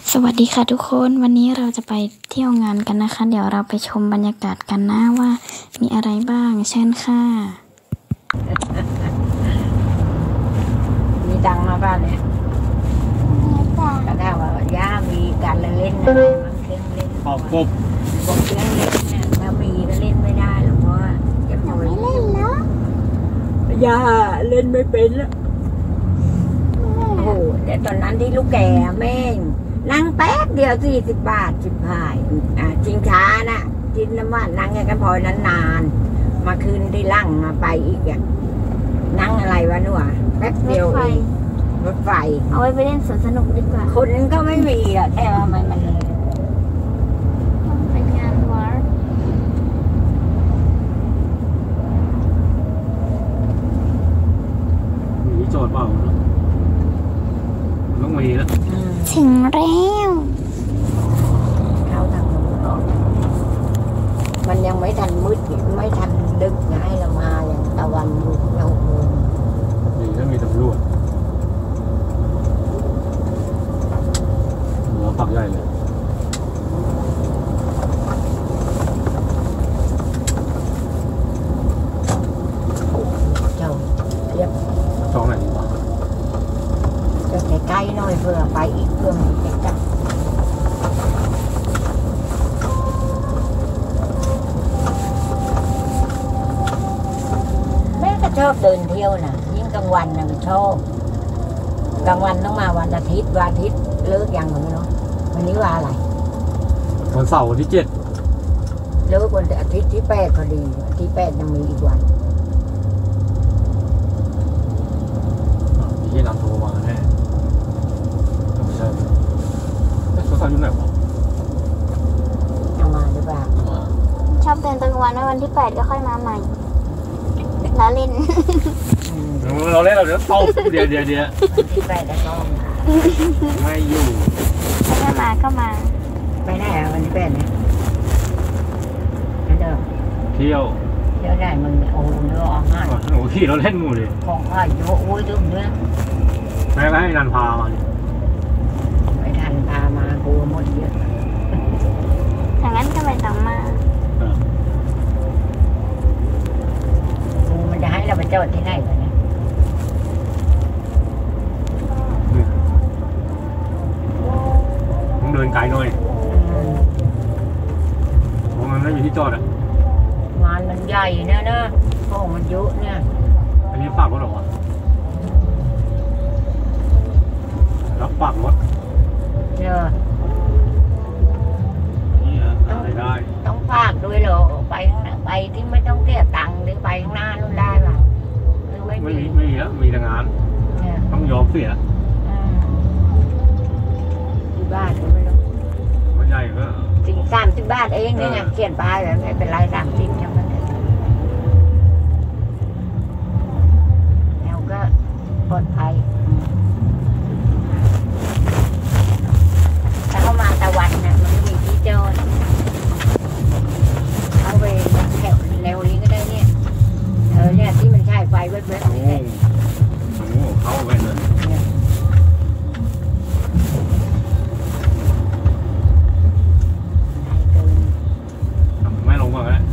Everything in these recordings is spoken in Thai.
สวัสดีค่ะทุกคนวันนี้เราจะไปเที่ยวงานกันนะคะเดี๋ยวเราไปชมบรรยากาศกันนะว่ามีอะไรบ้างเช่นค่ะมีตังมาบ้านเนี่ยก็ถ้าว่าย่ามีการเล่นอะไรมันเครื่องเล่นปอกกบเครื่องเล่นเนี่ยถ้ามีก็เล่นไม่ได้หรอกเพราะว่าจะไม่เล่นแล้วย่าเล่นไม่เป็นแล้วโอ้โหแต่ตอนนั้นที่ลูกแก่แม่งนั่งแป๊บเดียว40 บาทชิงช้าน่ะจินน้ำมันนั่งกันพอนั้นนานมาคืนที่ลั่งมาไปอีกอ่ะนั่งอะไรวะหนูอ่ะแป๊บเดียวรถไฟเอาไว้ไปเล่นสวนสนุกดีกว่าคนก็ไม่มีอ่ะแค่ว่ามันเป็นงานวัดมีจอดเปล่าต้องมีแล้วถึงแล้วเข้าทางนู้นมันยังไม่ทันมืดไม่ทันดึกไงเรามาอย่างตะวันเราดีแล้วมีตำรวจหัวปักใหญ่เลยเจ้าเทียบจองไหนดีวะจะใกล้ๆหน่อยเพื่อไปอีกเพื่อมันจะจับแม่ก็ชอบเดินเที่ยวนะยิ่งกลางวันนะมันชอบกลางวันต้องมาวันอาทิตย์วันอาทิตย์เลิกยังก็ไม่รู้วันนี้ว่าอะไรวันเสาร์ที่7 เลิกวันอาทิตย์ที่8พอดีที่8ยังมีอีกวันที่นำโทรมาแน่ไม่ใช่โทรศัพท์อยู่ไหนวะเอามาหรือเปล่าชอบเดินตอนกลางวันวันที่8ก็ค่อยมาใหม่แล้วเล่นเราเล่นเราเดี๋ยวตบเดี๋ยววันที่8แล้วก็ไม่อยู่ถ้ามาก็มาไปไหนอ่ะวันที่8เนี่ยเดิมเที่ยวได้มึงโอ้เนื้ออาหารโอ้ขี่เราเล่นหมู่เลยของข้าเยอะโอ้ยดึงเนื้อไม่ให้นันพามาไม่ทันพามากลัวหมดเยอะถ้างั้นก็ไม่ต้องมามันจะให้เราไปจอดที่ไหนวะเนี่ยต้องเดินไกลหน่อยเพราะมันไม่อยู่ที่จอดอ่ะงานมันใหญ่เนี่ยนะโอ้มันเยอะเนี่ยอันนี้ฝากรถหรอวะรับฝากรถเนี่ยนี่อะไรได้ต้องฝากด้วยเหรอไปที่ไม่ต้องเสียตังค์หรือไปข้างหน้านู่นได้ป่ะหรือไม่มีแล้วมีแต่งานต้องยอมเสียที่บ้านก็ไม่รู้มันใหญ่ก็ 30 บาทเองนี่ไงเขียนป้ายแบบไม่เป็นไร30จังมันแล้วก็ปลอดภัยถ้าเข้ามาตะวันนะมันไม่มีที่จอดเอาไปแถวเร็วนี้ก็ได้เนี่ยเนี่ยที่มันใช้ไฟเว็บๆนี่แหละเข้าไปเลยไม่ลงมาแล้ว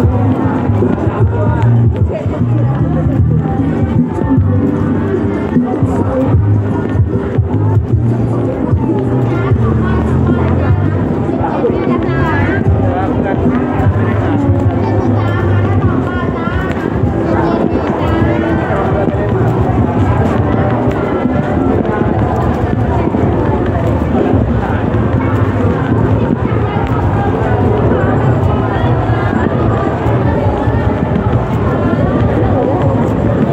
เ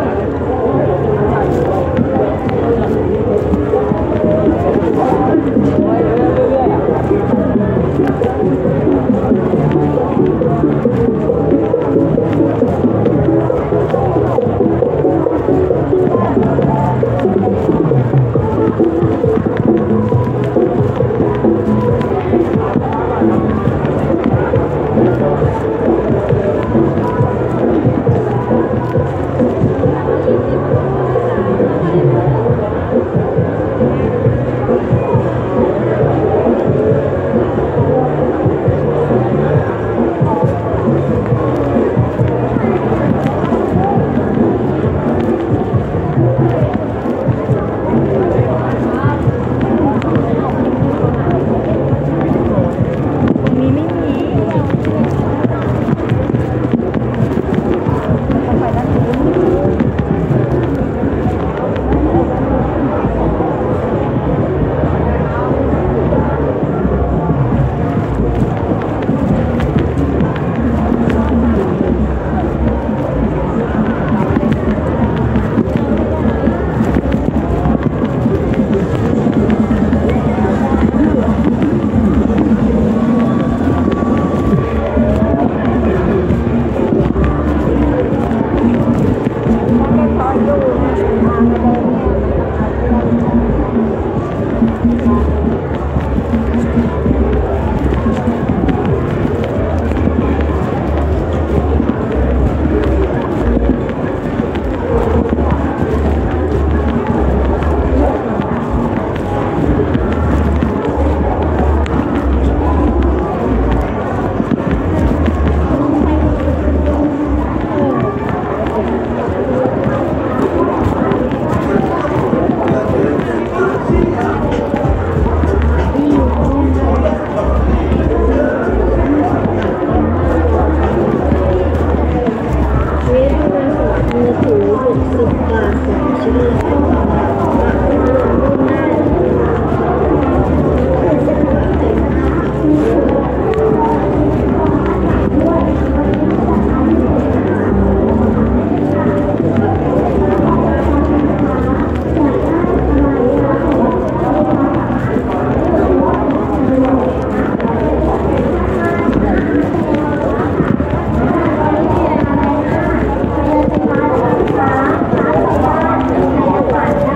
ค่ะ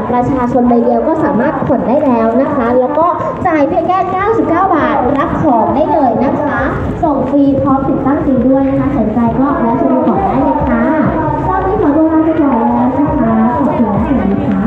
ประชาชนใบเดียวก็สามารถผ่อนได้แล้วนะคะแล้วก็จ่ายเพียงแค่99 บาทรับของได้เลยนะคะส่งฟรีพร้อมติดตั้งฟรีด้วยนะคะสนใจก็แวะชมก่อนได้เลยค่ะตอนนี้ขอตัวลาไปก่อนแล้วนะคะขอบคุณและสวัสดีค่ะ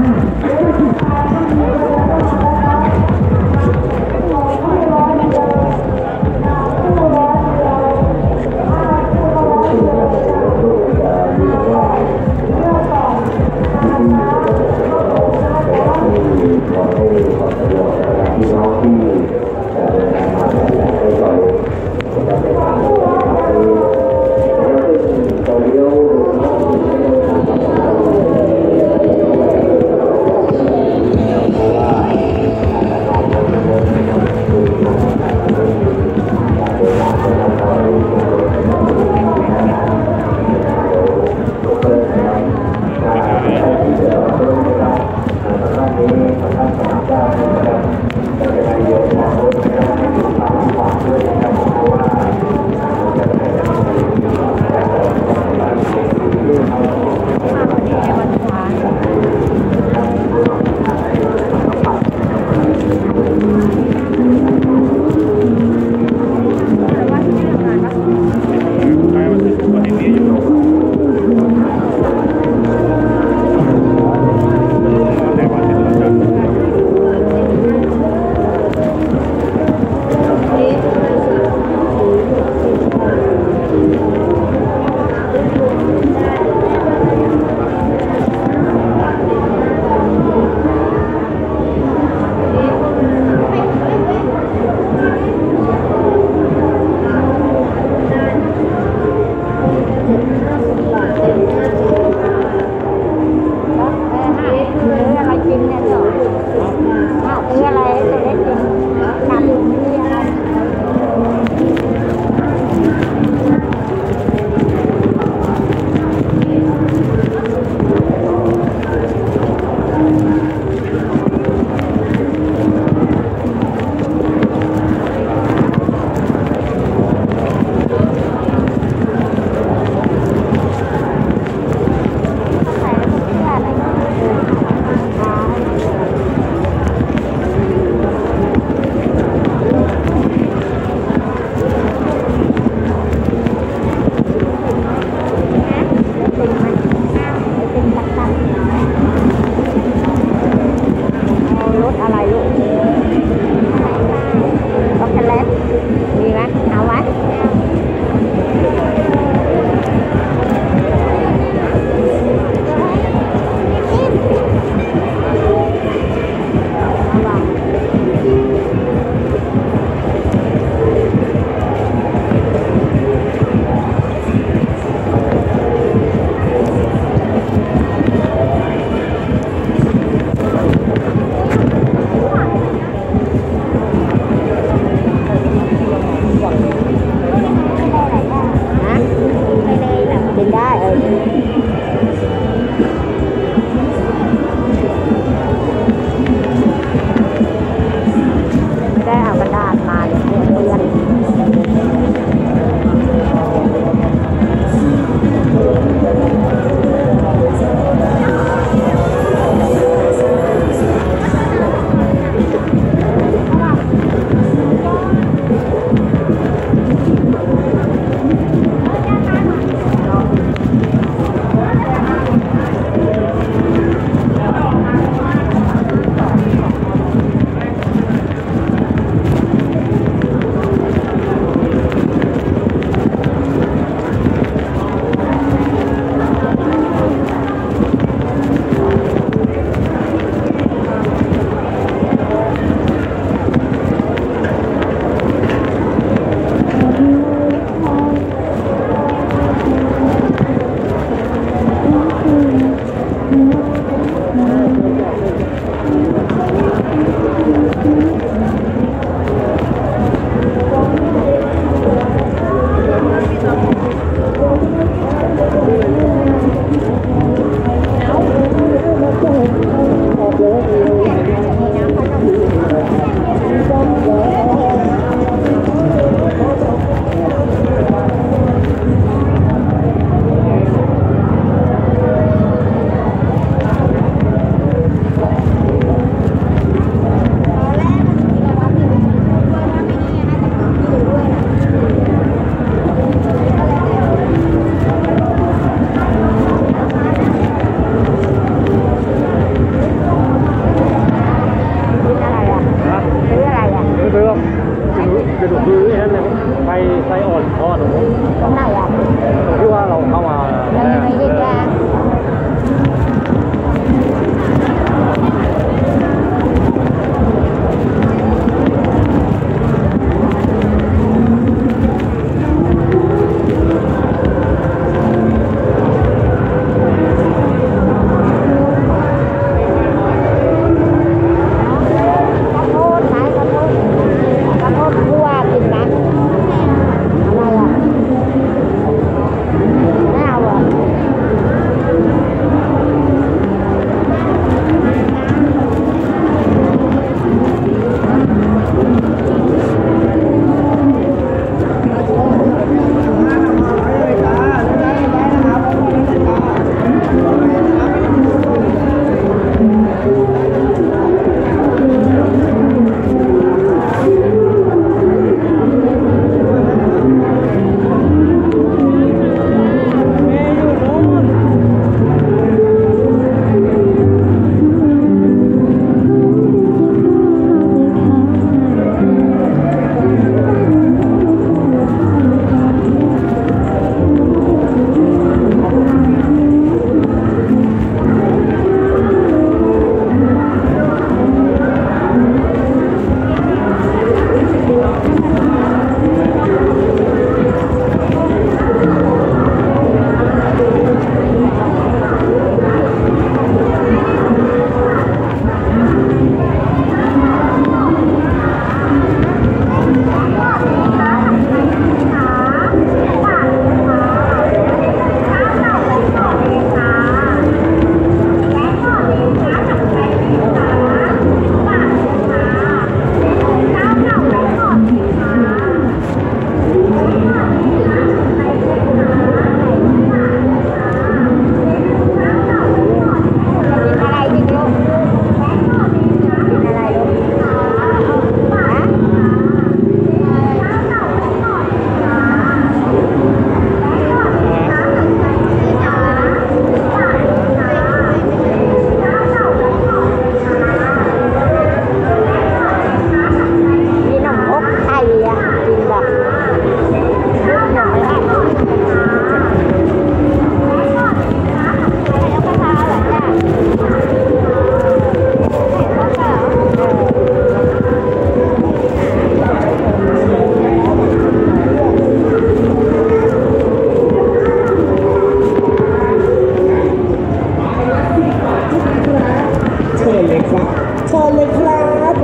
ครับเชิญเลยครับ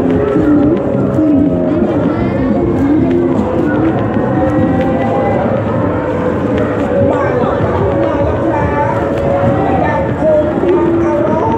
มาแล้วครับยังคงความอร่อย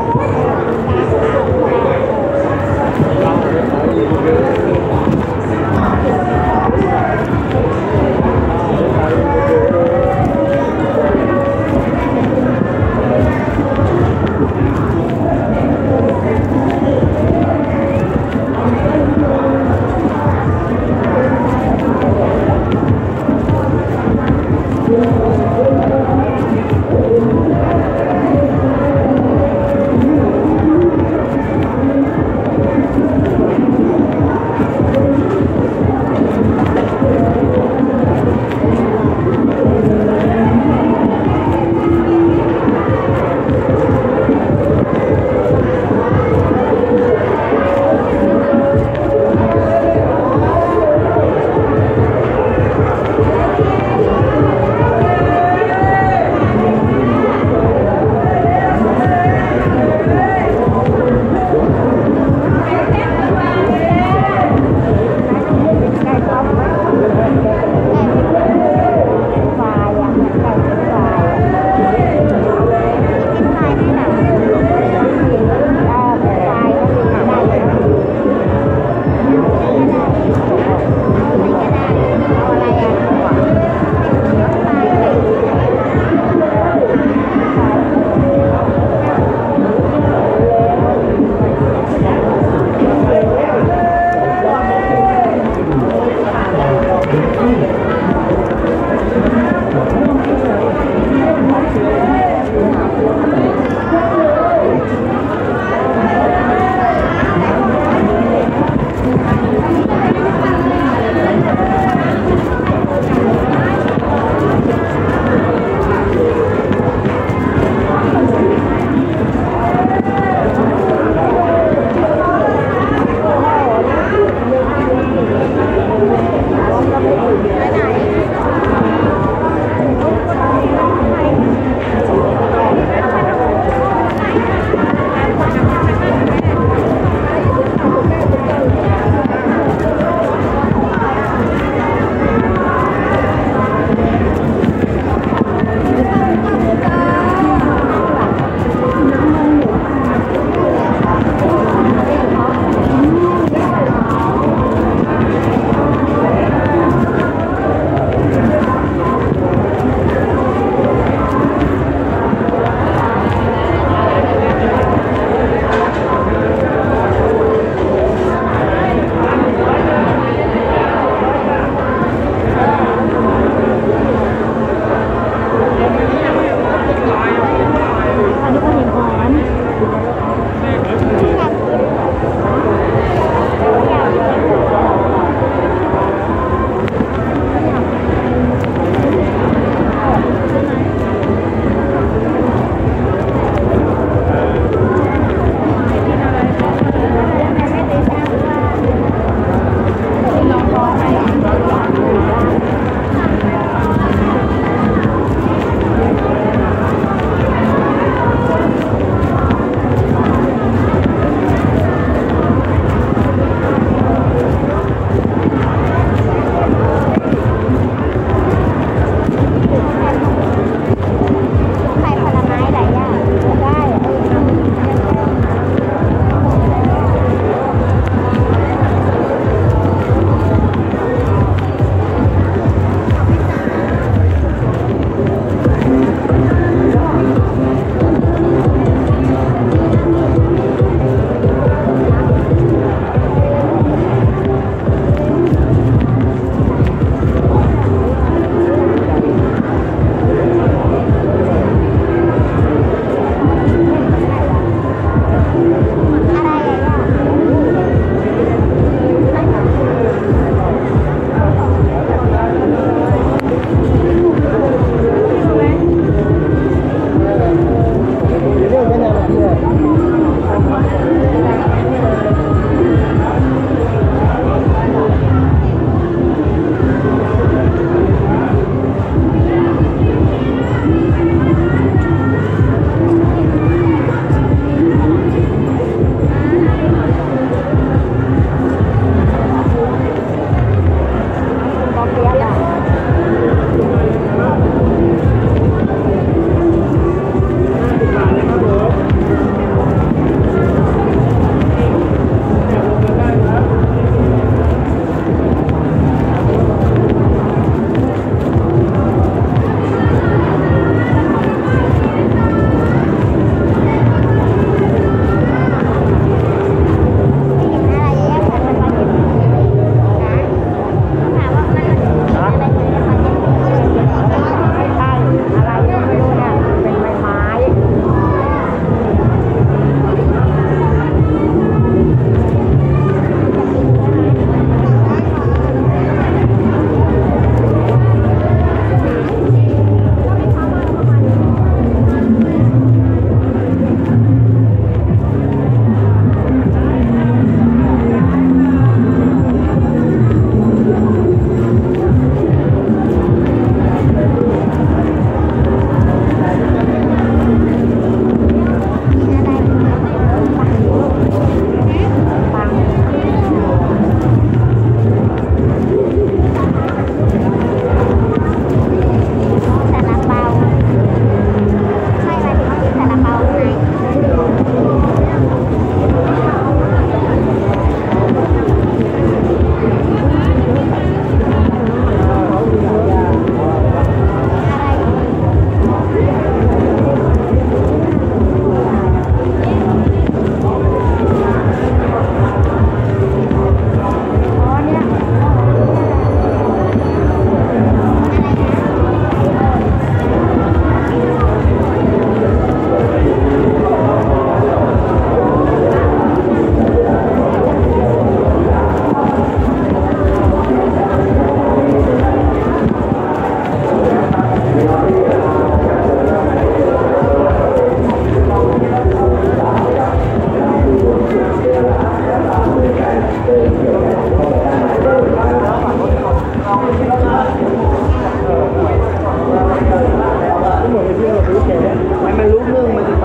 มันรู้เรื่องมันจะ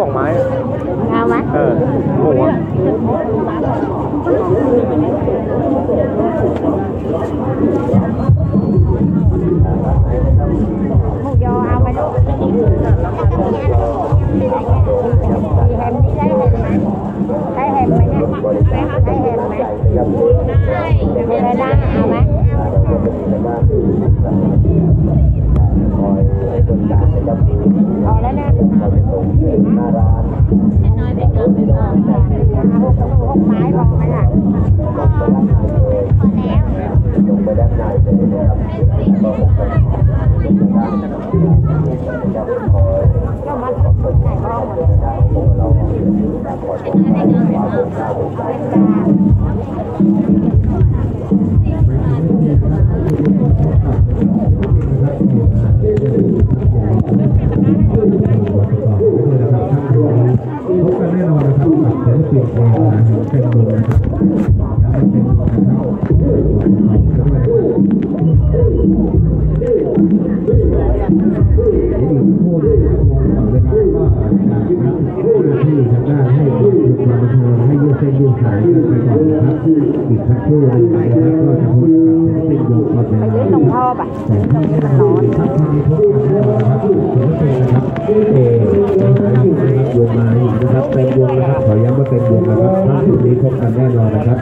2 ไม้เอาไหมหมูอะหมูยอเอาไปลูกมีแฮมนี่ได้แฮมไหมได้แฮมไหมเนี่ยได้แฮมไหมได้ได้เอาไหมเอาแล้วนะ6 ไม้พอไหมล่ะพอแล้วก็มาใส่ห้องหมดพบกันแน่นอนนะครับกับศิลปินเพลงนะครับเป็นวงนะครับยังเป็นผู้เวลาก็ที่ทางด้านให้ความบันเทิงให้ยืดเส้นยืดสายกันไปก่อนนะครับอีกสักครู่หนึ่งนะครับก็จะพบกับศิลปินวงความเป็นแต่ที่มันร้อนครับทีนี้พบกันแน่นอนครับศิลปินนะครับวงมาอีกนะครับเป็นวงนะครับขอย้ำว่าเป็นวงนะครับทั้งทีนี้พบกันแน่นอนนะครับ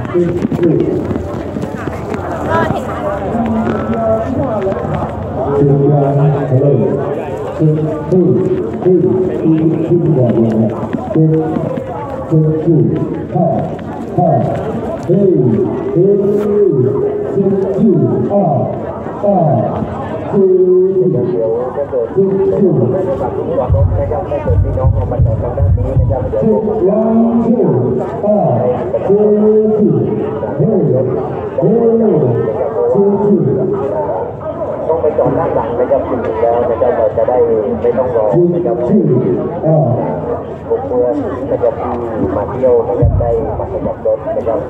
ต้องไปจอดด้านหลังนะครับถึงแล้วนะครับเราจะได้ไม่ต้องรอนะครับพวกเพื่อนนะครับที่มาเที่ยวนะครับได้มาขยับรถนะครับ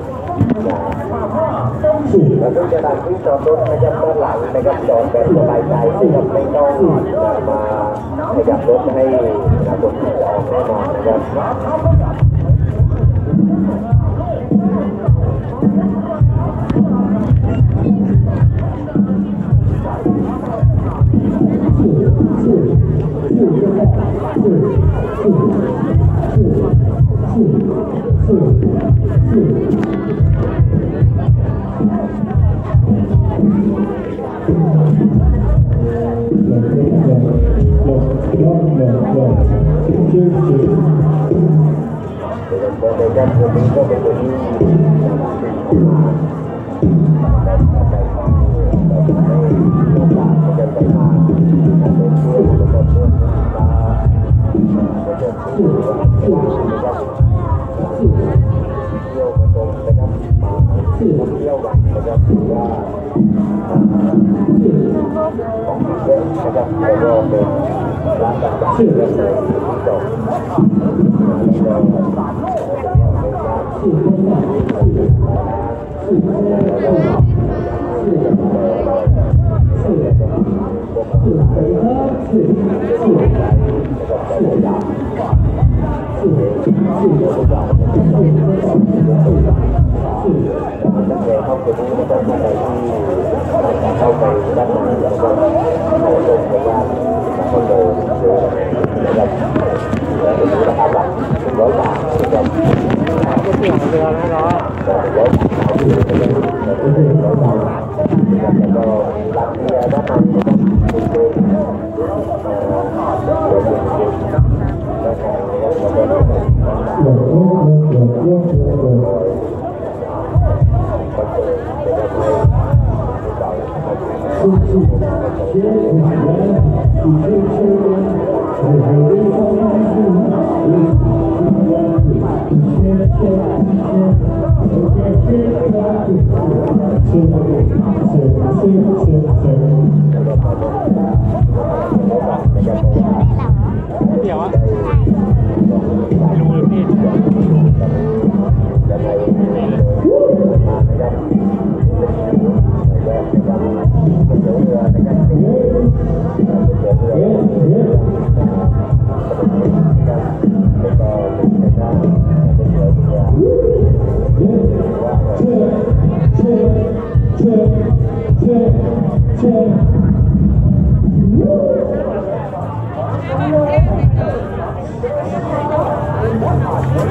แล้วก็จะนำที่จอดรถนะครับด้านหลังนะครับจอดแบบสบายใจนะครับไม่ต้องมาขยับรถให้คนที่จะออกแน่นอนนะครับเข้าไปด้านในแล้วก็ลงไปว่าคนเดินนะครับแล้วก็ราคาบัตร100 บาทนะครับก็เสี่ยงเรือนะเนาะ100 บาท100 บาทแล้วก็บัตรเรือด้านใน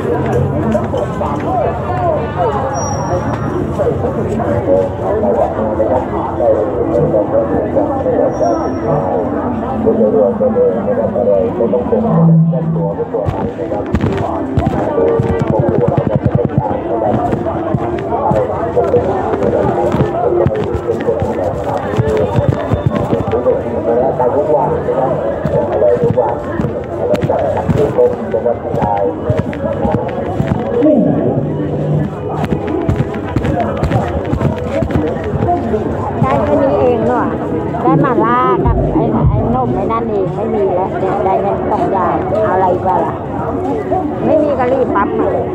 ได้แค่นี้เองเหรอได้มาล่ากับไอ้นมไอ้นั่นเองไม่มีแล้วเนี่ยได้เงิน2 อย่างเอาอะไรบ้างล่ะไม่มีก็รีบปั๊บมาเลย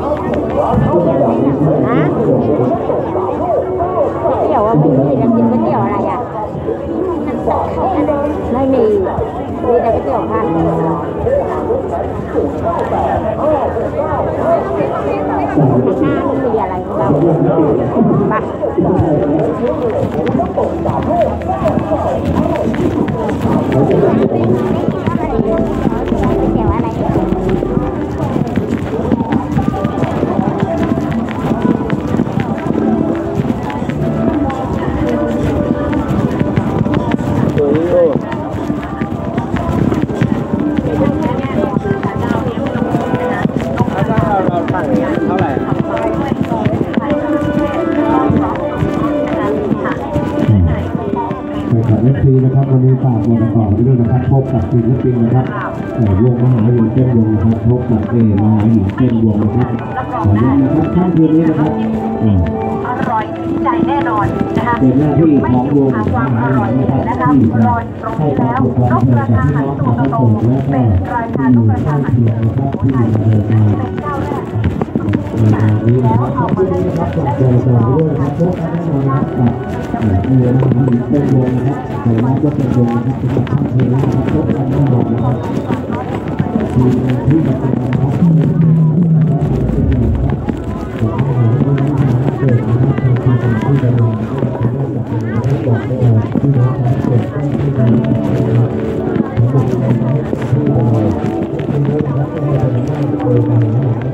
นะเตี๋ยวว่าไม่มีจะกินก๋วยเตี๋ยวอะไรอ่ะไม่มีแต่ก๋วยเตี๋ยวค่ะไม่มีอะไรของเราไปเกี่ยวอะไรนะครับวันนี้ฝากมาต่อไปด้วยนะครับพบกับศิลปินนะครับวงมหาหินเต้นวงนะครับพบกับมหาหินเต้นวงนะครับขออนุญาตนะครับค่ำคืนนี้นะครับอร่อยใจแน่นอนนะคะเป็นหน้าที่ของวงมหาหินนะครับที่จะให้ความสุขความเพลิดเพลินที่น้องของพระองค์และก็ที่ข้างเคียงนะครับที่มาเดินทางในงานนี้นะครับขอบคุณนะครับจากใจต่อด้วยนะครับพบกันแน่นอนนะครับกับมหาหินเต้นวงนะครับใครรับก็เป็นวงนะครับสำหรับค่ำคืนนี้นะครับพบกันแน่นอนนะครับทีมงานที่จะเป็นนะครับขอให้เกิดนะครับทางที่จะลงให้บอกได้ที่น้องเกิดที่ดีนะครับทั้งหมดที่เราที่เรารับได้โดยการ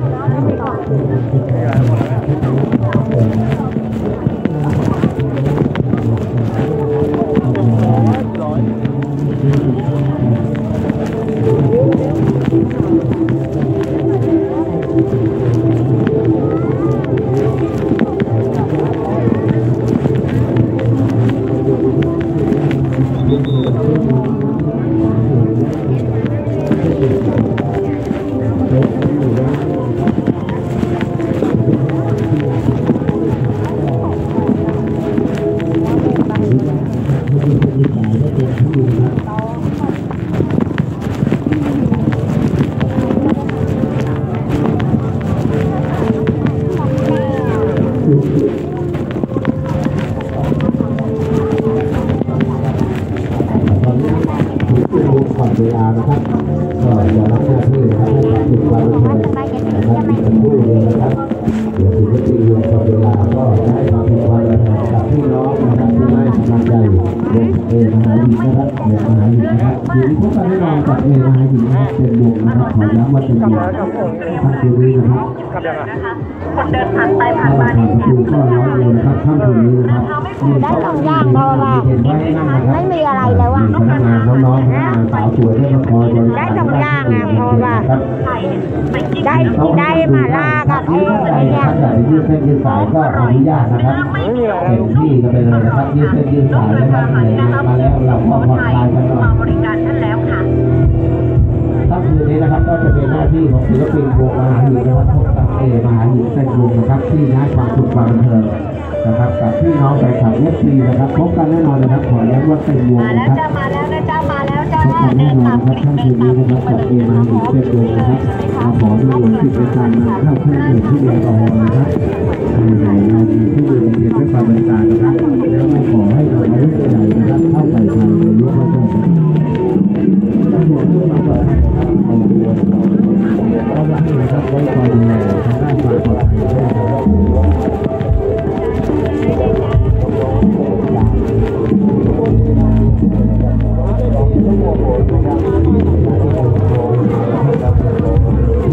เวลานะครับก็จะรับหน้าที่นะครับให้กับทุกความบันเทิงนะครับมีกันด้วยนะครับเดี๋ยวถึงจะตีรวมกับเวลาก็จะให้ความเป็นความบันเทิงกับพี่น้องนะครับที่ให้กำลังใจวงมหาหินนะครับมหาหินนะครับอยู่ที่พบกันแน่นอนกับมหาหินนะครับเป็นวงนะครับขอย้ำว่าเป็นวงค่ำคืนนี้นะครับคนเดินผ่านไปผ่านมาดูก็ร้อยเดียวนะครับค่ำคืนนี้นะครับได้2 อย่างพอว่าไม่มีอะไรแล้วอ่ะพนักงานน้องๆสาวสวยที่มาคอยบริการได้2 อย่างอ่ะพอว่าได้มาล่ากับไอ้เนี่ยถ้าอยากจะยืดเส้นยืดสายก็อนุญาตนะครับเต็มที่ก็ไปเลยนะครับยืดเส้นยืดสายนะครับเหนื่อยงานมาแล้วเราก็ผ่อนคลายกันหน่อยค่ำคืนนี้นะครับก็จะเป็นหน้าที่ของศิลปินวงมหาหินนะครับพบกับมหาหินเส้นวงนะครับที่ให้ความสุขความบันเทิงนะครับกับพี่น้องแฟนคลับFCนะครับพบกันแน่นอนนะครับขอย้ำว่าเป็นวงนะครับมาแล้วนะจ้ามาแล้วจ้าพบกันแน่นอนนะครับค่ำคืนนี้นะครับกับมหาหินเส้นวงนะครับขอด้วยวันที่เป็นการนำเข้าเครื่องดื่มที่มีแอลกอฮอล์นะครับเรามีที่ดื่มเพียงด้วยความบริการนะครับแล้วไม่ขอให้เราไม่ได้ใจนะครับเข้าใส่ใจในยุคนั้นตำรวจผู้มาเปิดนะครับเอาตัวก็รักนะครับไว้คอยดูแลทางด้านความปลอดภัยด้วยนะครับ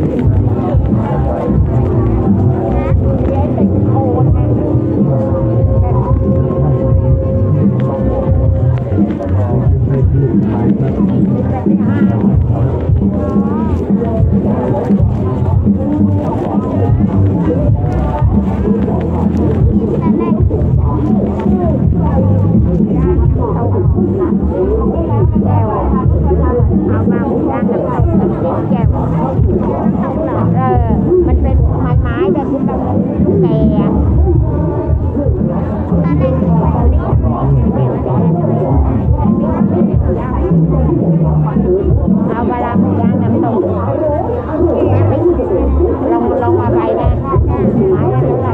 มันเป็นไม้แบบที่เราแก่เอาเวลาหมูย่างน้ำตกลองมาไปนะไม้ละเท่าไหร่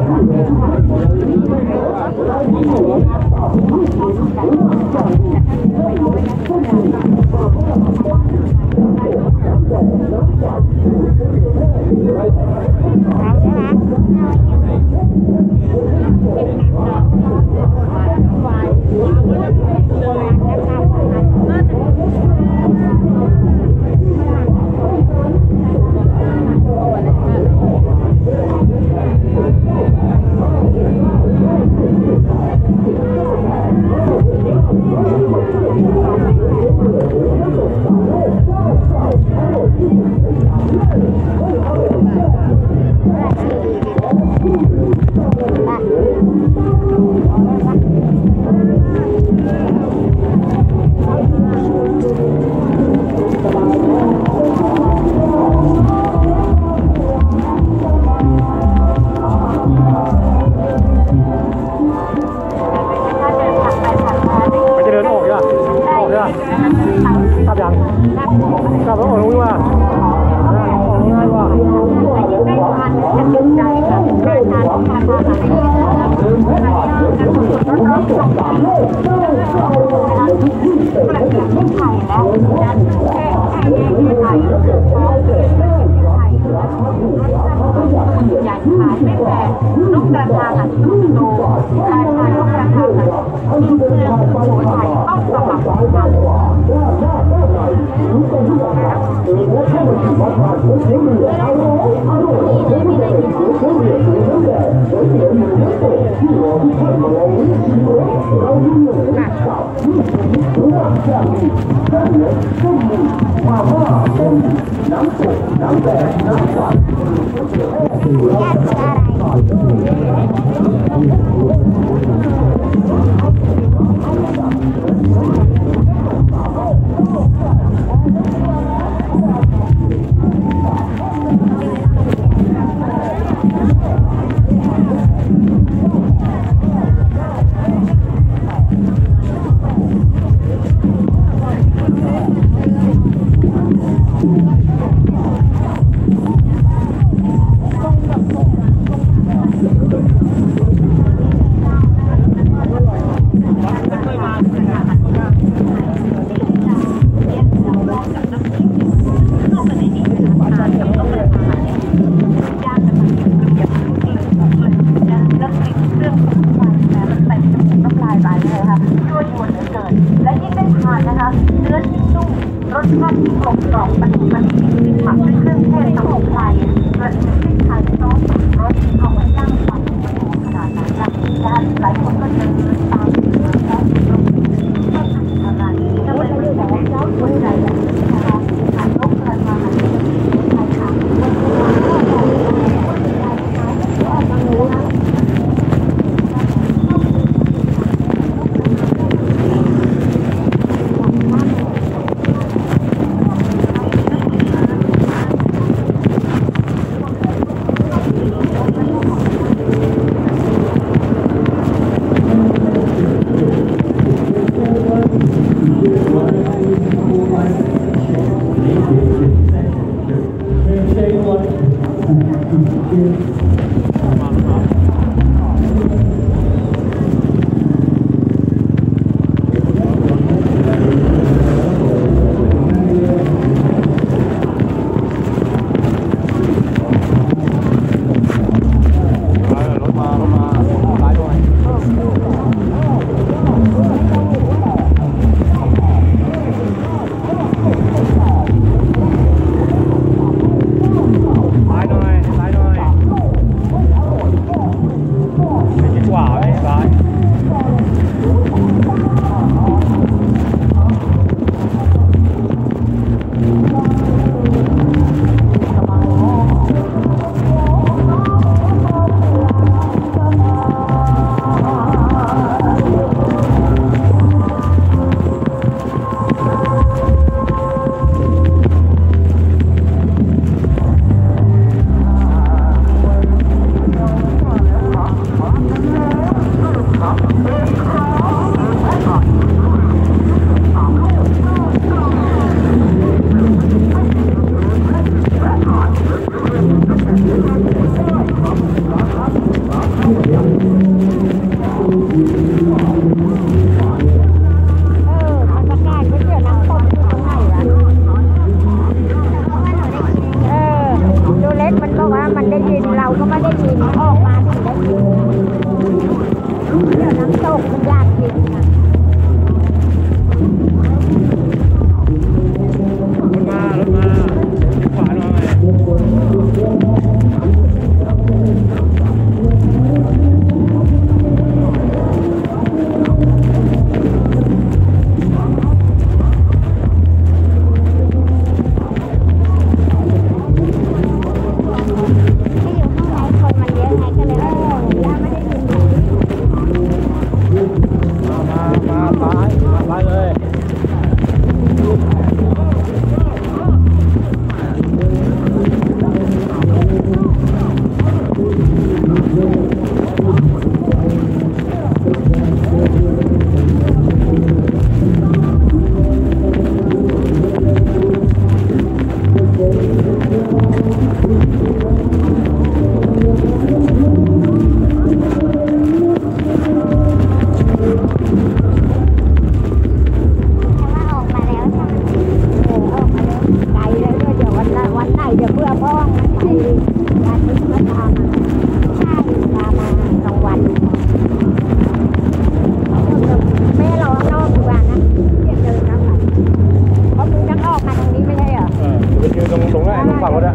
ว่ามันได้ยินเราก็ไม่ได้ยินออกมาถึงได้ยินเดี๋ยวน้ำตกมันยากจริงนะรถมาขวามาไหมที่อยู่ข้างในคนมันเยอะไงก็เลยย่าไม่ได้ยินมาซ้ายเลยออกมาแล้วใช่ไหมออกมาแล้วไกลเลยเดี๋ยววันไหนเดี๋ยวเพื่อพ่อมันไปวันนี้มาตามใช่ตามมากลางวันแม่เราข้างนอกดีกว่านะเรียกเดินนะเพราะมึงต้องออกมาตรงนี้ไม่ใช่เหรอไปยืนตรงนั้นตรงฝั่งรถอะ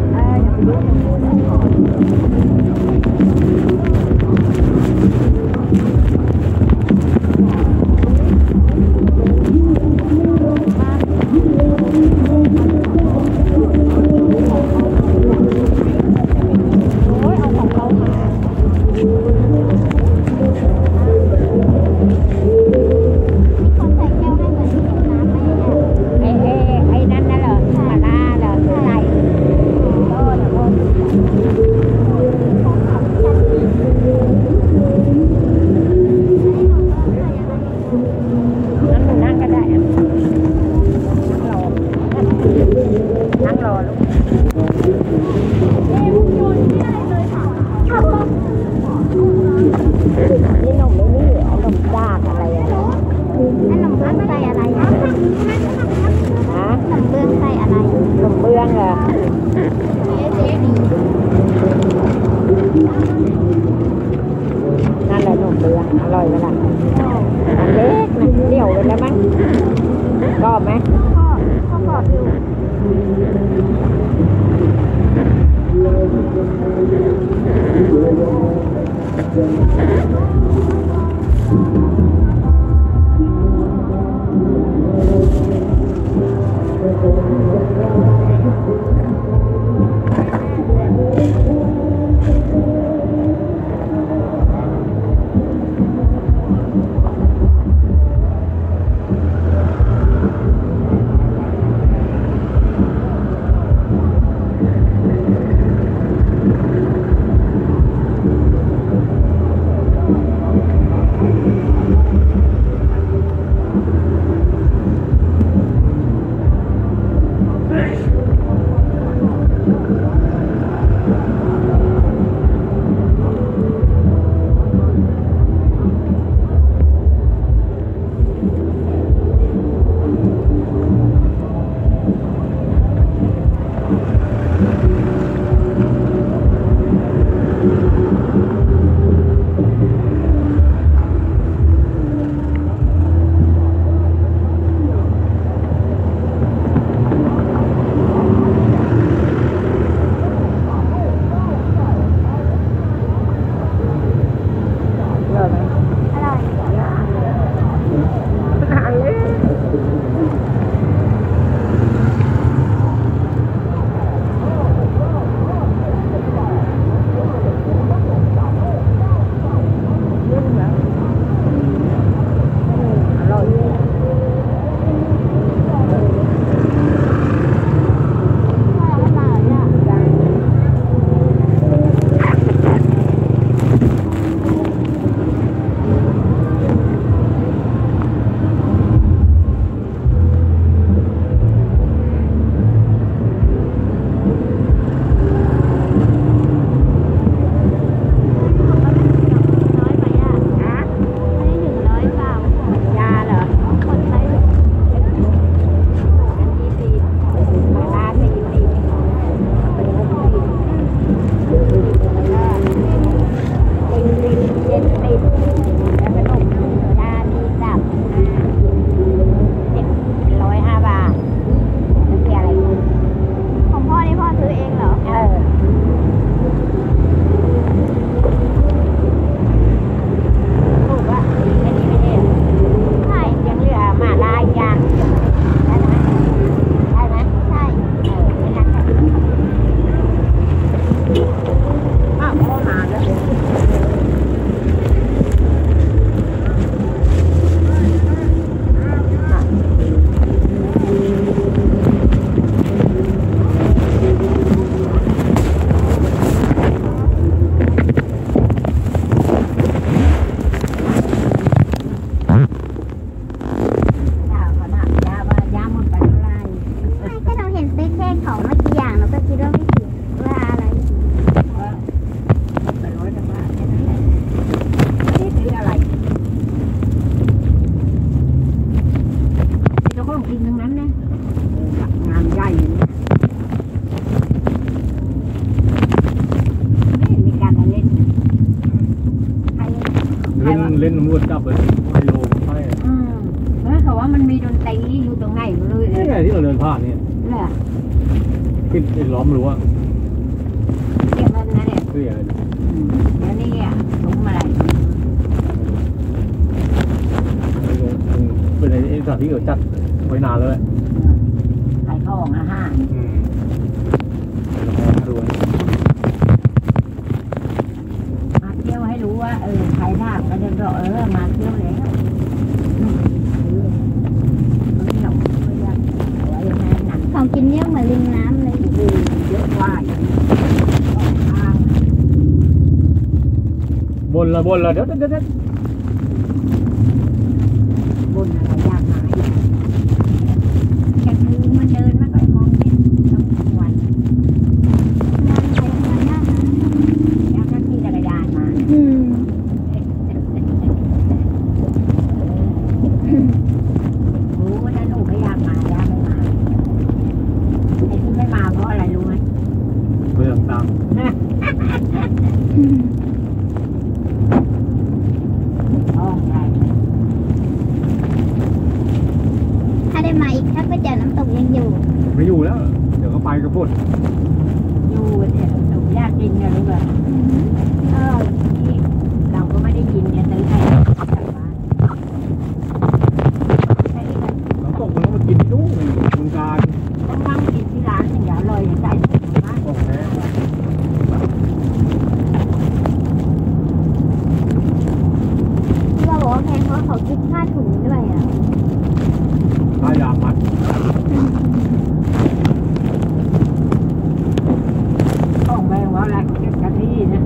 โอ้ยเอาของเรามา คนใส่แก้วให้เหมือนที่น้ำไอ้นั่นน่ะเหรอมาล่าเหรอใส่โอ้เดี๋ยวโอ้นั่นหนูนั่งก็ได้อะนั่งรอลูกนี่หนมไม่นี่เหรอหนมยากอะไรอะขนมเบื้องใส่อะไรอะฮะขนมเบื้องใส่อะไรขนมเบื้องเหรอเล่นมืดจับเลยไฮโลใช่เขาว่ามันมีดนตรีอยู่ตรงไหนไม่รู้เลยนี่ไงที่เราเดินผ่านนี่เนี่ยที่ล้อมรั้วเกี่ยวกับนั้นเนี่ยคืออะไรแล้วนี่อ่ะถุงอะไรเป็นไอ้สถานที่เขาจัดไว้นานแล้วแหละขายของอาหารรวยมาเที่ยวให้รู้ว่าใครถามก็จะบอกมาเที่ยวแล้วไม่หลงไม่ยากอะไรยังไงหนังของกินเยอะเหมือนริมน้ำเลยเยอะกว่าทางบนละเดี๋ยวบนอะไรยากหายแค่คือมันเดินไม่ค่อยมองเห็นทั้งวันอยากจะขี่จักรยานมารู้ว่าถ้าหนูไม่อยากมาย่าไม่มาไอ้ที่ไม่มาเพราะอะไรรู้ไหมเรื่องตามท้องใหญ่ถ้าได้มาอีกถ้าก๋วยเตี๋ยวน้ำตกยังอยู่ไม่อยู่แล้ว เดี๋ยวก็ไปก็พูดอยู่เนี่ยหนูอยากกินเนี่ยรู้ไหมที่เราก็ไม่ได้ยินเนี่ยซื้อให้กลับบ้านแค่นี้ก็น้ำตกมันต้องมากินที่นู่นบึงการต้องนั่งกินที่ร้านอย่างเดียวเลยใส่ถุงนะของแท้ที่เราบอกว่าแพงเพราะเขาคิดค่าถุงด้วยอ่ะถ้ายามัดของแม่ว่าอะไรกะทินะ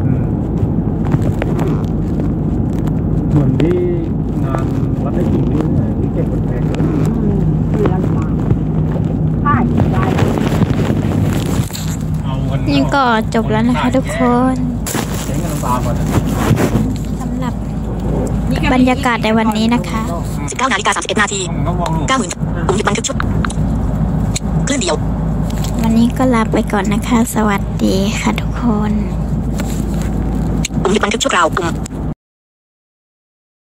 เหมือนที่งานวัดไร่ขิงที่เก็บคนแพงเลยคือลำบากค่าใช้จ่ายเอากันนี่ก็จบแล้วนะคะทุกคนเจ๊งกันตามก่อนสำหรับบรรยากาศในวันนี้นะคะ 19:31 นาทีผมก็มอง 90,000ปุ่มหยุดบันทึกชุดเคลื่อนเดียววันนี้ก็ลาไปก่อนนะคะ สวัสดีค่ะทุกคนปุ่มหยุดบันทึกชั่วคราวปุ่ม